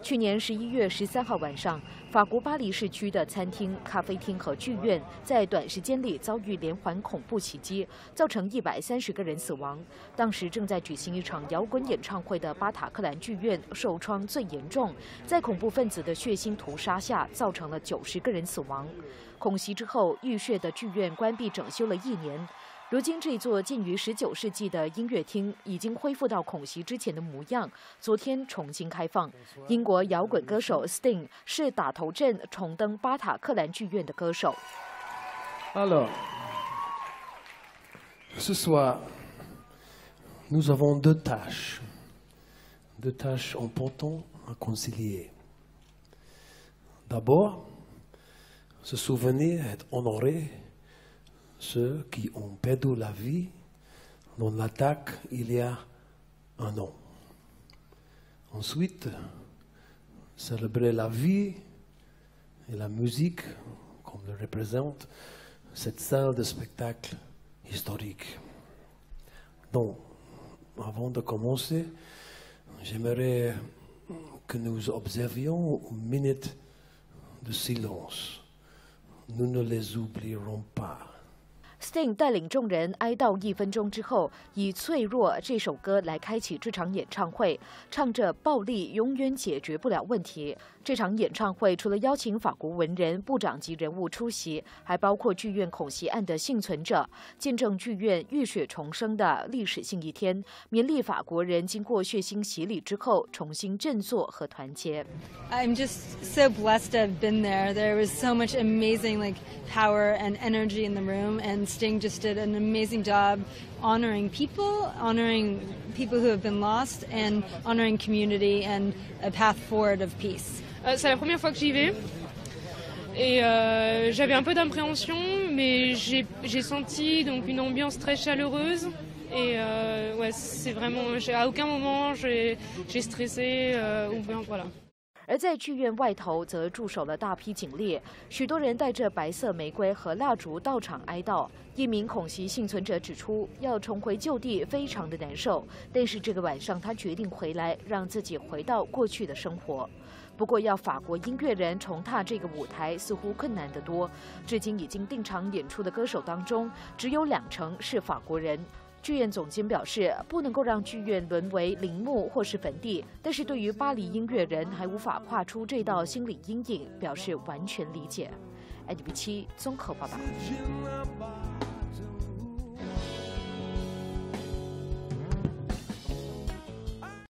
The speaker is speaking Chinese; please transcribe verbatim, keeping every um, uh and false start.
去年十一月十三号晚上，法国巴黎市区的餐厅、咖啡厅和剧院在短时间里遭遇连环恐怖袭击，造成一百三十个人死亡。当时正在举行一场摇滚演唱会的巴塔克兰剧院受创最严重，在恐怖分子的血腥屠杀下，造成了九十个人死亡。恐袭之后，浴血的剧院关闭整修了一年。 如今，这座建于十九世纪的音乐厅已经恢复到恐袭之前的模样。昨天重新开放。英国摇滚歌手 Sting 是打头阵重登巴塔克兰剧院的歌手。 Alors, ce soir, nous avons deux tâches, deux tâches importantes à concilier. D'abord, se souvenir et honorer ceux qui ont perdu la vie dans l'attaque il y a un an. Ensuite, célébrer la vie et la musique comme le représente cette salle de spectacle historique. Donc, avant de commencer, j'aimerais que nous observions une minute de silence. Nous ne les oublierons pas. Sting 带领众人哀悼一分钟之后，以《脆弱》这首歌来开启这场演唱会，唱着“暴力永远解决不了问题”。这场演唱会除了邀请法国文人、部长级人物出席，还包括剧院恐袭案的幸存者，见证剧院浴血重生的历史性一天，勉励法国人经过血腥洗礼之后重新振作和团结。 I'm just so blessed to have been there. There was so much amazing like power and energy in the room, and Sting just did an amazing job honoring people, honoring people who have been lost, and honoring community and a path forward of peace. Euh, c'est la première fois que j'y vais et euh, j'avais un peu d'appréhension, mais j'ai, j'ai senti donc une ambiance très chaleureuse et euh, ouais, c'est vraiment, j'ai, à aucun moment j'ai, j'ai stressé euh, ou bien voilà. 而在剧院外头，则驻守了大批警力，许多人带着白色玫瑰和蜡烛到场哀悼。一名恐袭幸存者指出，要重回旧地非常的难受，但是这个晚上他决定回来，让自己回到过去的生活。不过，要法国音乐人重踏这个舞台，似乎困难得多。至今已经定场演出的歌手当中，只有两成是法国人。 剧院总监表示，不能够让剧院沦为陵墓或是坟地，但是对于巴黎音乐人还无法跨出这道心理阴影，表示完全理解。I D B 七综合报道。